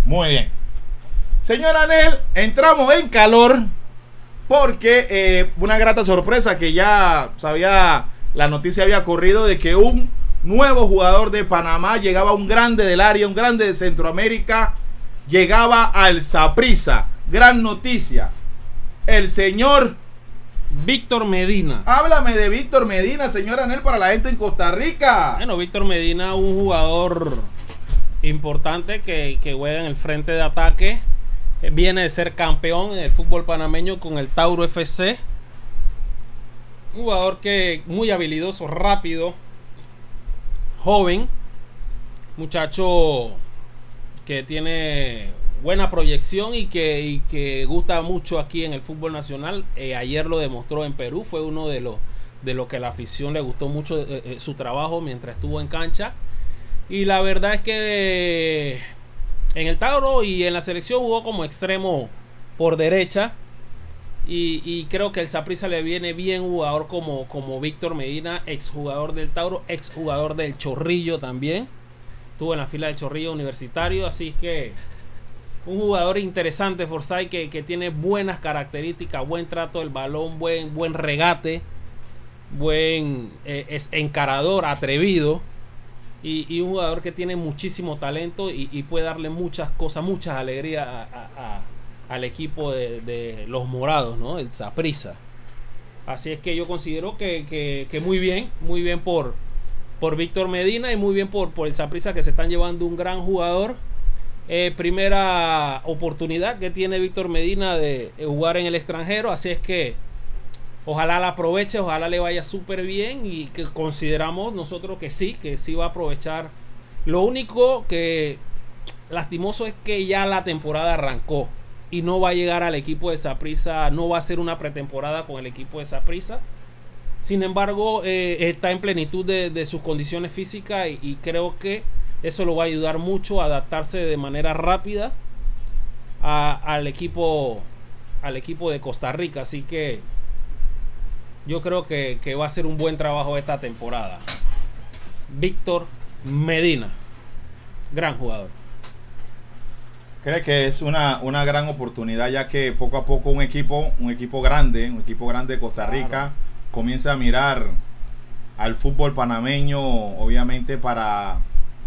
Muy bien. Señor Anel, entramos en calor porque una grata sorpresa que ya sabía, la noticia había corrido de que un nuevo jugador de Panamá llegaba, un grande del área, un grande de Centroamérica, llegaba al Saprissa. Gran noticia. El señor Víctor Medina. Háblame de Víctor Medina, señor Anel, para la gente en Costa Rica. Bueno, Víctor Medina, un jugador importante que juega en el frente de ataque. Viene de ser campeón en el fútbol panameño con el Tauro FC. Un jugador que muy habilidoso, rápido, joven. Muchacho que tiene buena proyección y que gusta mucho aquí en el fútbol nacional. Ayer lo demostró en Perú. Fue uno de los que la afición le gustó mucho su trabajo mientras estuvo en cancha. Y la verdad es que en el Tauro y en la selección jugó como extremo por derecha. Y creo que el Saprissa le viene bien un jugador como Víctor Medina, exjugador del Tauro, exjugador del Chorrillo también. Estuvo en la fila del Chorrillo Universitario. Así que un jugador interesante, Forsyth, que tiene buenas características, buen trato del balón, buen regate, es encarador, atrevido. Y un jugador que tiene muchísimo talento y puede darle muchas cosas, muchas alegrías al equipo de los morados, ¿no? El Saprissa. Así es que yo considero que muy bien por Víctor Medina y muy bien por el Saprissa, que se están llevando un gran jugador. Primera oportunidad que tiene Víctor Medina de jugar en el extranjero. Así es que ojalá la aproveche, ojalá le vaya súper bien y que consideramos nosotros que sí va a aprovechar. Lo único que lastimoso es que ya la temporada arrancó y no va a llegar al equipo de Saprissa, no va a ser una pretemporada con el equipo de Saprissa. Sin embargo, está en plenitud de sus condiciones físicas y creo que eso lo va a ayudar mucho a adaptarse de manera rápida al equipo de Costa Rica. Así que yo creo que va a ser un buen trabajo esta temporada. Víctor Medina, gran jugador. ¿Cree que es una gran oportunidad, ya que poco a poco un equipo grande de Costa Rica, claro, comienza a mirar al fútbol panameño, obviamente para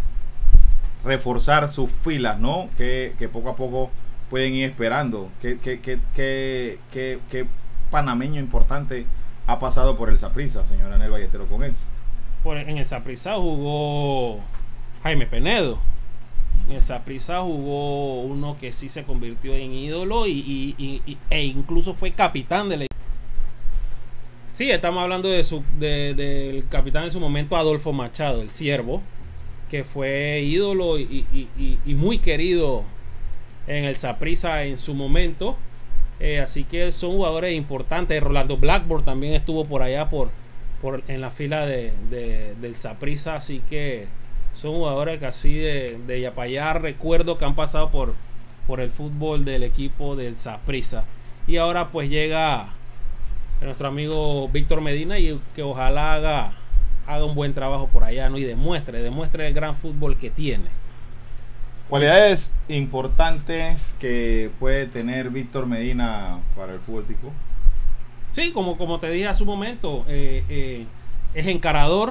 reforzar sus filas, ¿no? Que poco a poco pueden ir esperando. ¿Qué panameño importante ha pasado por el Saprissa, señor Anel Ballestero Conés? En el Saprissa jugó Jaime Penedo. En el Saprissa jugó uno que sí se convirtió en ídolo e incluso fue capitán del equipo. Sí, estamos hablando del capitán en su momento, Adolfo Machado, el Ciervo, que fue ídolo y muy querido en el Saprissa en su momento. Así que son jugadores importantes. Rolando Blackburn también estuvo por allá en la fila del Saprissa. Así que son jugadores que así de Yapayá recuerdo que han pasado por el fútbol del equipo del Saprissa. Y ahora pues llega nuestro amigo Víctor Medina y que ojalá haga un buen trabajo por allá, ¿no? Y demuestre el gran fútbol que tiene. ¿Cualidades importantes que puede tener Víctor Medina para el fútbol tico? Sí, como te dije hace un momento, es encarador,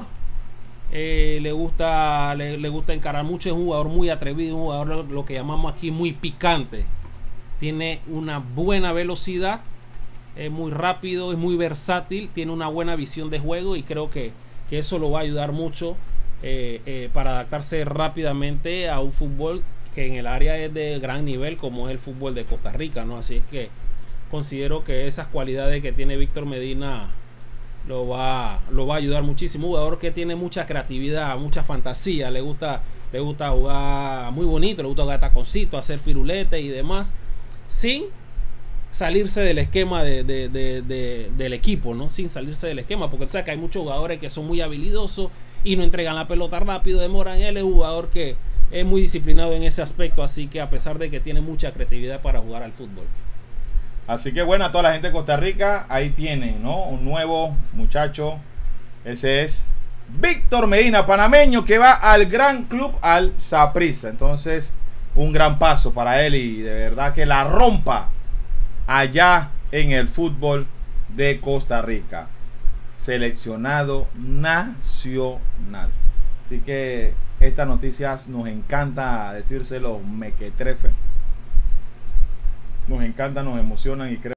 le gusta encarar mucho, es un jugador muy atrevido, un jugador lo que llamamos aquí muy picante. Tiene una buena velocidad, es muy rápido, es muy versátil, tiene una buena visión de juego y creo que eso lo va a ayudar mucho para adaptarse rápidamente a un fútbol que en el área es de gran nivel como es el fútbol de Costa Rica, ¿no? Así es que considero que esas cualidades que tiene Víctor Medina lo va a ayudar muchísimo. Un jugador que tiene mucha creatividad, mucha fantasía, le gusta jugar muy bonito, le gusta jugar taconcito, hacer firuletes y demás, sin salirse del esquema del equipo, ¿no? Sin salirse del esquema, porque tú sabes que hay muchos jugadores que son muy habilidosos y no entregan la pelota rápido, demoran. Él es un jugador que es muy disciplinado en ese aspecto, así que a pesar de que tiene mucha creatividad para jugar al fútbol. Así que bueno, a toda la gente de Costa Rica, ahí tienen, ¿no? Un nuevo muchacho. Ese es Víctor Medina, panameño, que va al gran club, al Saprissa. Entonces, un gran paso para él y de verdad que la rompa allá en el fútbol de Costa Rica. Seleccionado nacional. Así que estas noticias nos encanta decírselo mequetrefe. Nos encanta, nos emocionan y creo